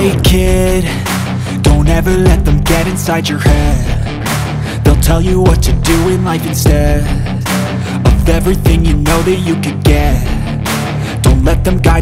Hey kid, don't ever let them get inside your head. They'll tell you what to do in life instead of everything you know that you could get. Don't let them guide